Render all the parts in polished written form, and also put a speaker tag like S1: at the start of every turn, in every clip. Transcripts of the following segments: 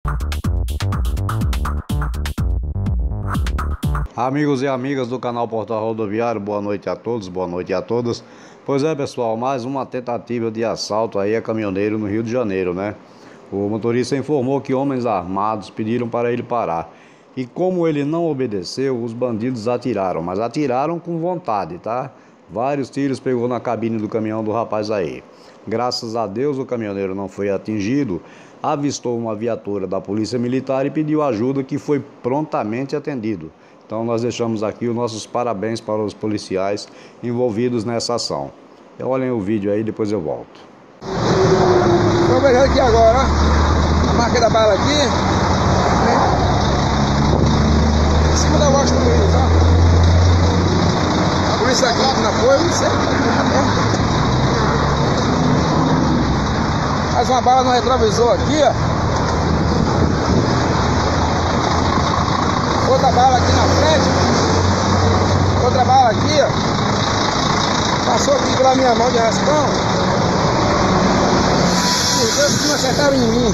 S1: Amigos e amigas do canal Portal Rodoviário, boa noite a todos, boa noite a todas. Pois é, pessoal, mais uma tentativa de assalto aí a caminhoneiro no Rio de Janeiro, né? O motorista informou que homens armados pediram para ele parar. E como ele não obedeceu, os bandidos atiraram, mas atiraram com vontade, tá? Vários tiros pegou na cabine do caminhão do rapaz aí. Graças a Deus o caminhoneiro não foi atingido, avistou uma viatura da Polícia Militar e pediu ajuda, que foi prontamente atendido. Então nós deixamos aqui os nossos parabéns para os policiais envolvidos nessa ação. Olhem o vídeo aí, depois eu volto.
S2: Vamos ver aqui agora, ó. A marca da bala aqui. Em cima da bosta do Luiz, ó. A polícia aqui na apoio, não sei. Mais uma bala no retrovisor aqui, ó. Outra bala aqui na frente. Outra bala aqui, ó. Passou aqui pela minha mão de raspão. Os dois não acertaram em mim.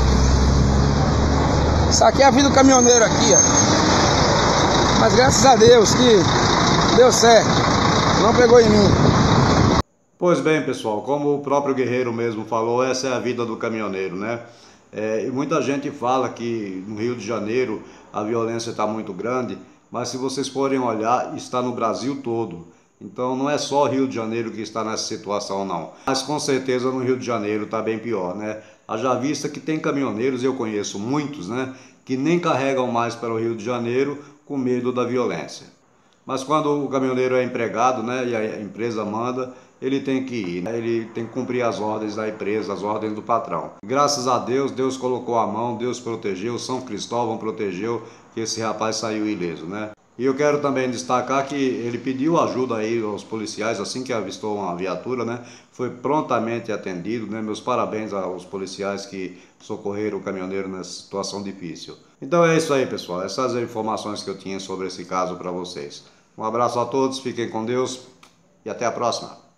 S2: Isso aqui é a vida do caminhoneiro aqui, ó. Mas graças a Deus que deu certo. Não pegou em mim.
S1: Pois bem, pessoal, como o próprio Guerreiro mesmo falou, essa é a vida do caminhoneiro, né? E muita gente fala que no Rio de Janeiro a violência está muito grande, mas se vocês forem olhar, está no Brasil todo. Então não é só o Rio de Janeiro que está nessa situação, não. Mas com certeza no Rio de Janeiro está bem pior, né? Haja vista que tem caminhoneiros, eu conheço muitos, né, que nem carregam mais para o Rio de Janeiro com medo da violência. Mas quando o caminhoneiro é empregado, né, e a empresa manda, ele tem que ir, né? Ele tem que cumprir as ordens da empresa, as ordens do patrão. Graças a Deus, Deus colocou a mão, Deus protegeu, São Cristóvão protegeu, que esse rapaz saiu ileso, né? E eu quero também destacar que ele pediu ajuda aí aos policiais, assim que avistou uma viatura, né? Foi prontamente atendido, né? Meus parabéns aos policiais que socorreram o caminhoneiro nessa situação difícil. Então é isso aí, pessoal. Essas informações que eu tinha sobre esse caso para vocês. Um abraço a todos, fiquem com Deus e até a próxima.